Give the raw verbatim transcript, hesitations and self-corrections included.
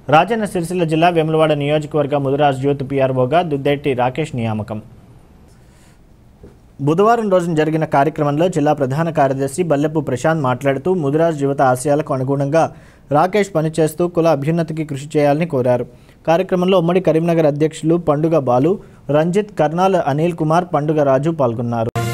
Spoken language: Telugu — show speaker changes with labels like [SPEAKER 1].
[SPEAKER 1] రాజన్న సిరిసిల్ల జిల్లా వేములవాడ నియోజకవర్గ ముదిరాజ్ యూత్ పీఆర్ఓగా దుద్దేటి రాకేష్ నియామకం. బుధవారం రోజున జరిగిన కార్యక్రమంలో జిల్లా ప్రధాన కార్యదర్శి బల్లెపు ప్రశాంత్ మాట్లాడుతూ ముదిరాజ్ యువత ఆశయాలకు అనుగుణంగా రాకేష్ పనిచేస్తూ కుల అభ్యున్నతికి కృషి చేయాలని కోరారు. కార్యక్రమంలో ఉమ్మడి కరీంనగర్ అధ్యక్షులు పండుగ బాలు, రంజిత్, కర్నాల్ అనిల్ కుమార్, పండుగ రాజు పాల్గొన్నారు.